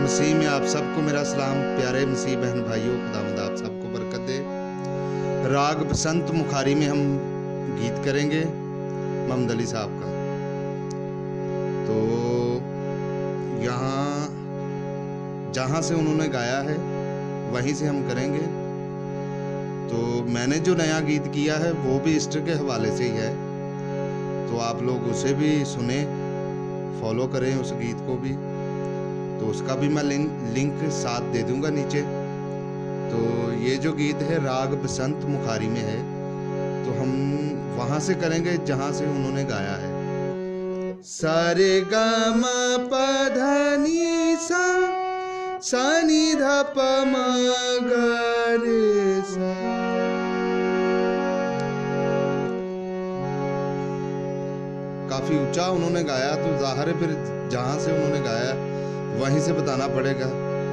मसीह में आप सबको मेरा सलाम। प्यारे मसीह बहन भाइयों, खुदावंद आप सबको बरकत दे। राग बसंत मुखारी में हम गीत करेंगे मोहम्मद अली साहब का। तो यहाँ जहाँ से उन्होंने गाया है वहीं से हम करेंगे। तो मैंने जो नया गीत किया है वो भी ईस्टर के हवाले से ही है, तो आप लोग उसे भी सुने, फॉलो करें उस गीत को भी। तो उसका भी मैं लिंक साथ दे दूंगा नीचे। तो ये जो गीत है राग बसंत मुखारी में है, तो हम वहाँ से करेंगे जहाँ से उन्होंने गाया है। सारे गा मा पा धा नी सा सा नी धा पा मा गा रे सा। काफी ऊंचा उन्होंने गाया, तो जाहिर है फिर जहां से उन्होंने गाया वहीं से बताना पड़ेगा।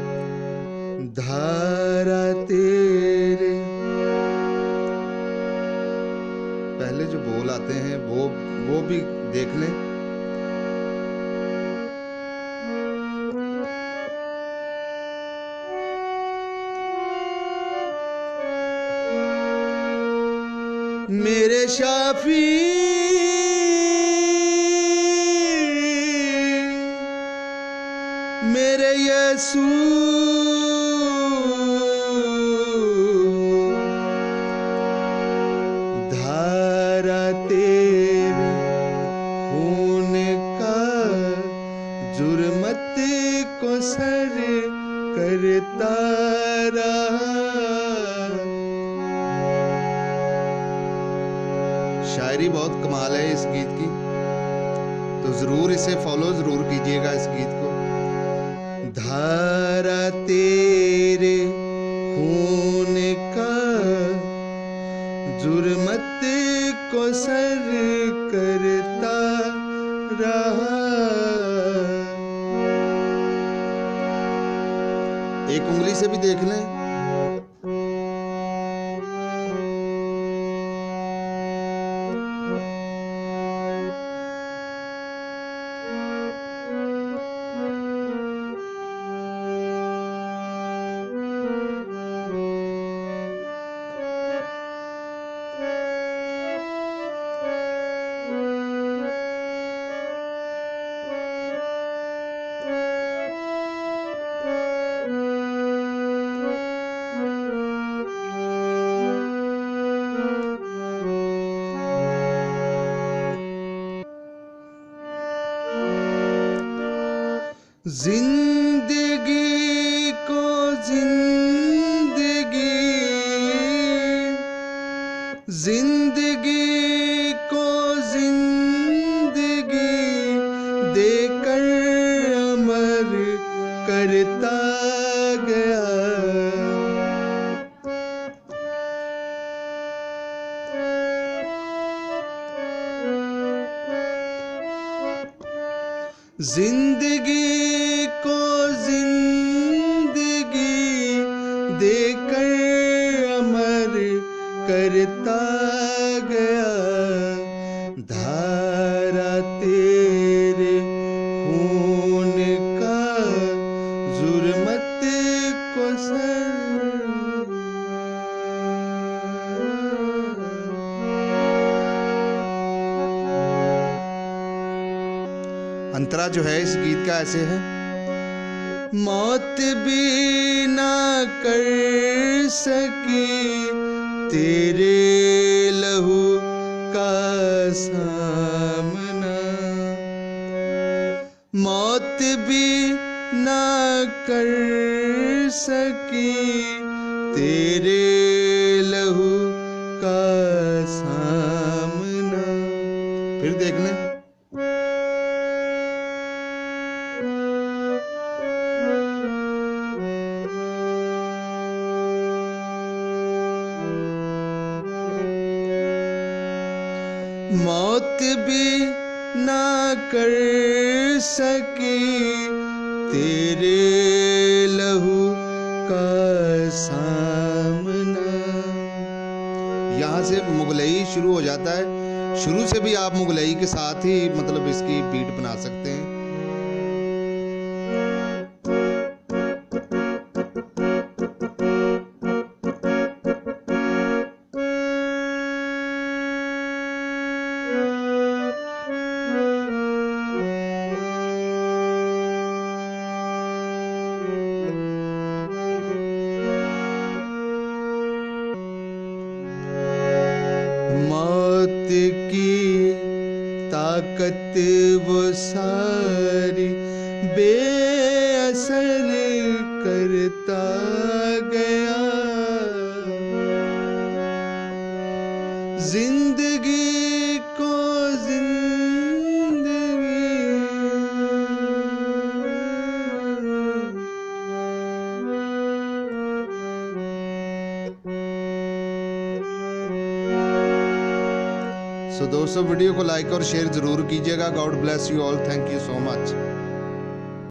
धारा तेरे पहले जो बोल आते हैं वो भी देख लें। मेरे शाफी मेरे यीशु धारा तेरे खून का जुर्मत को सर करता रहा। शायरी बहुत कमाल है इस गीत की, तो जरूर इसे फॉलो जरूर कीजिएगा इस गीत को। धारा तेरे खून का जुर्मत को सर करता रहा। एक उंगली से भी देख लें। जिंदगी को जिंदगी को जिंदगी देकर अमर करता गया। जिंदगी को जिंदगी देकर अमर करता गया। धारा तेरे खून का जुर्मत को सर। अंतरा जो है इस गीत का ऐसे है। मौत भी ना कर सकी तेरे लहू का सामना। मौत भी ना कर सकी तेरे लहू का सामना। फिर देख लें। मौत भी ना कर सकी तेरे लहू का सामना। यहाँ से मुगलई शुरू हो जाता है। शुरू से भी आप मुगलई के साथ ही मतलब इसकी बीट बना सकते हैं। ताकत वो सारी बेअसर करता गया। जिंदगी को जिंदगी सो दोस्तों वीडियो को लाइक और शेयर जरूर कीजिएगा। God bless you all, thank you so much.